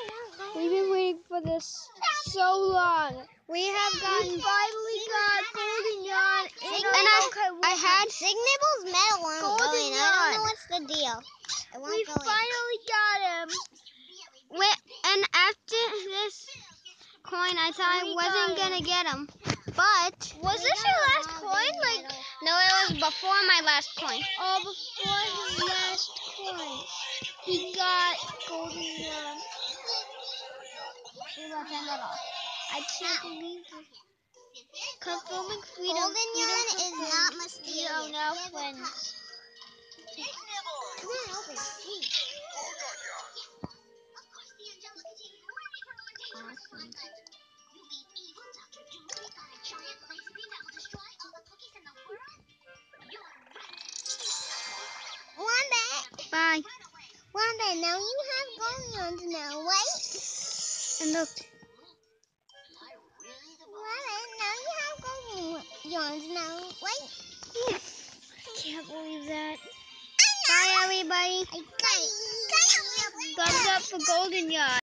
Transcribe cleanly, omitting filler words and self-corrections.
We've been waiting for this so long. We finally got GOLDENYAN in I had Signable's medal on going. I don't know what's the deal. We finally got him. And after this coin, I thought I wasn't gonna get him. But Was this your last coin? No, it was before my last coin. Oh, before his last coin, he got GOLDENYAN. Let's turn that off. I can't believe this. Confirming freedom. GOLDENYAN is not mysterious. We are now friends. Come on, open. Sweet. Awesome. Wanda. Bye. Wanda, now you have GOLDENYAN now, right? And look. Wanda, now you have GOLDENYAN now, right? Can't believe that. Bye, everybody. Thumbs up for GOLDENYAN.